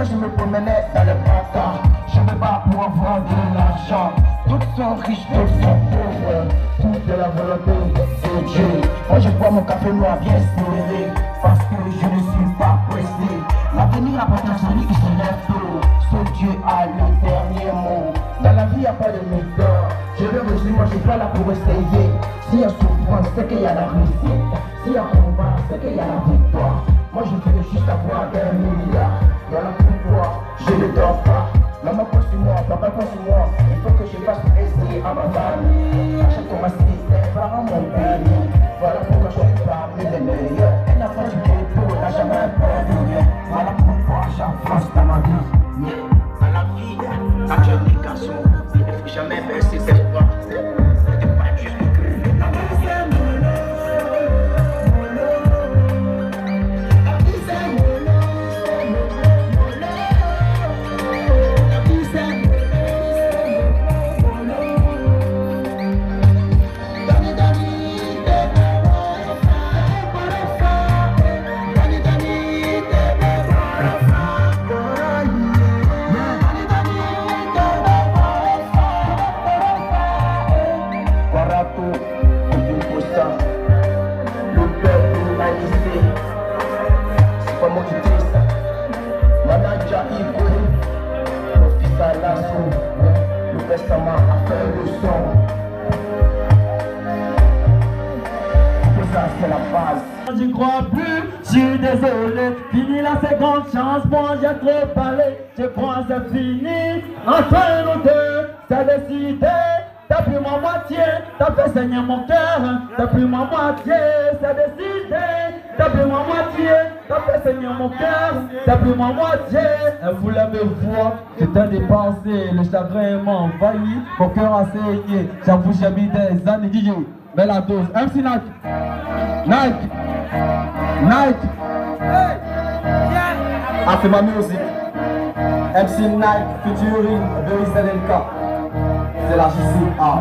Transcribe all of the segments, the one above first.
fois je me promenais dans le bâtard. Je me bats pour avoir de l'argent. Toutes sont riches, toutes sont pauvres. Tout de la volonté de Dieu. Moi je bois mon café noir bien serré, parce que je ne suis pas pressé. L'avenir appartient à celui qui se lève tôt. Seul Dieu a le dernier mot. Dans la vie il n'y a pas de méthode. Je le redis, moi je suis pas là pour essayer. S'il y a souffrance, c'est qu'il y a la réussite. S'il y a combat, c'est qu'il y a la victoire. Moi je veux juste avoir des milliards. Voilà pourquoi je ne dors pas. Maman pense sur moi, papa pense sur moi. Il faut que je fasse plaisir à ma famille. Achète ma cité, mes parents m'ont béni. Voilà pourquoi je suis parmi les meilleurs. Un enfant du ghetto n'a jamais peur de rien. Voilà pourquoi j'avance dans ma vie. Dans la vie, quand tu es des garçons, il ne faut jamais baisser ses bras. C'est pas juste J'y crois plus, je suis désolé. Fini la seconde chance, moi j'ai trop parlé. Je crois c'est fini. Enfin nous deux, c'est décidé. T'as pris ma moitié, t'as fait saigner mon cœur. T'as pris ma moitié, c'est décidé. T'as pris ma moitié, t'as fait saigner mon cœur. T'as pris ma moitié. Elle voulait me voir, j'étais dépassé. Le chagrin m'a envahi, mon cœur a saigné. J'avoue j'ai mis des années, Guigui. Belle la dose, MC Nike. Nike. Nike. Hey. Yeah. Ah, c'est ma musique. MC Nike, featuring Very ZLK. C'est la JCA.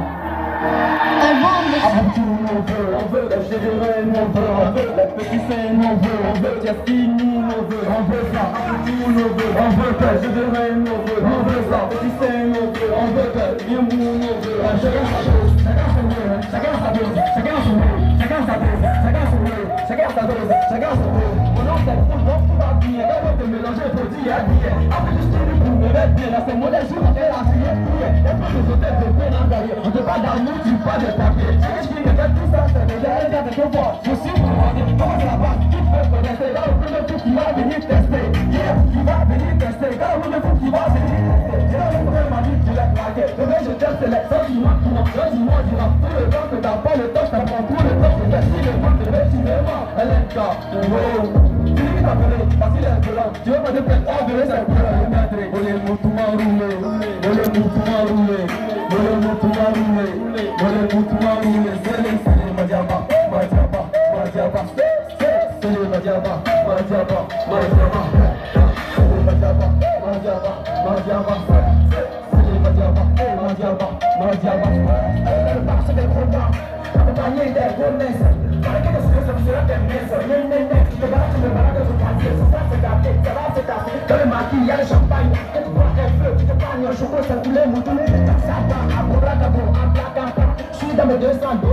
On veut les généreux, on veut les petits seins, on veut Justine, on veut ça, on veut que généreux, on veut ça, petits seins, on veut que bien mou, chacun sa dose, chacun son mot, chacun sa dose, chacun son mot, chacun sa dose, chacun son mot. On en fait pour l'on tout va bien, on peut mélanger produit à bien. Après juste une pour me mettre bien, là c'est mon léger, on est là, c'est bien. Et puis les hôtels de bien en derrière, on te parle d'amour, tu parles de papier. Je qui me fait tout ça, c'est déjà un gars de ton voix. Je suis pour moi, comment ça va, qui peut connaître, là le premier coup qui va venir tester. Yeah, qui va venir tester, là le premier coup qui va venir tester. C'est là le premier m'a dit, tu l'as craqué. Demain je teste les sentiments, dis-moi, dis-moi, tout le temps que t'as pas le temps, je t'apprends tout le temps. Mais si le monde te met, tu me mens, elle est là. Tu dis que t'as volé, parce qu'il est violent. Tu veux pas te faire enlever, c'est pour le mettre. Olé, moutouma roulé, olé, moutouma roulé, olé, moutouma roulé, olé, moutouma roulé. C'est les Madiaba, Madiaba, Madiaba. C'est les Madiaba, Madiaba, Madiaba. C'est les Madiaba, Madiaba, Madiaba. C'est les Madiaba, Madiaba, Madiaba. Elle marche des gros bras, accompagné des gros messes. Avec des choses qui seront des messes. Tu te balades sur papier, ça va se gâter, ça va se gâter. Dans le maquis, il y a le champagne. Et tu bois un feu, tu te pagnes un chocolat, ça coule les moutons. Ça va, à Bracabo, à Blacanta. Je suis dans mes 200 dos.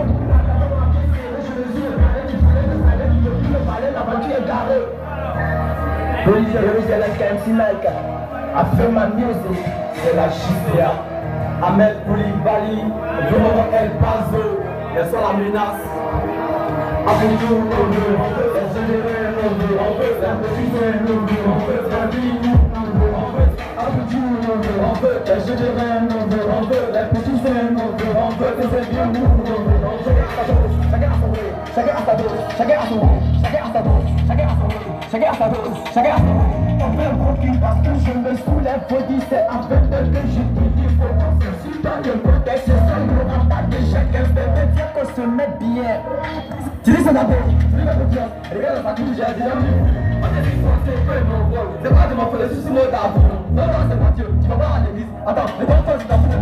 C'est la MC Nike. Après ma musique, c'est la JCA. Ahmed Koulibaly, Romero El Paso, ils sont la menace. Après tout, on veut les généreux, on veut les petits jeunes, on veut la vie, on veut. Après tout, on veut les généreux, on veut les petits jeunes, on veut que c'est bien nous, on veut chacun à son way, chacun à sa dose, chacun à son way, chacun à sa dose, chacun à son way, chacun à sa dose, chacun à son way. On fait un profil parce que je me soulève, faut dire c'est avec de que je te dis, faut penser si dans le contexte, c'est ça le mental de chacun, c'est de dire qu'on se met bien. Tu dis ça d'abord, regarde bien, regarde sa couche, j'ai déjà vu. On est des français, peu mon rôle, c'est pas de m'en faire le souci mot d'avant. Non, non, c'est Mathieu, tu vas voir à l'église. Attends, les enfants, c'est ta foutre.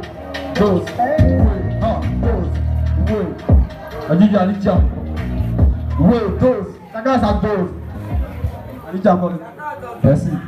Dose, dose, dose, dose, dose. Adiga, Alicia. Oui, dose. Chacun sa dose. Allez, ciao. Merci.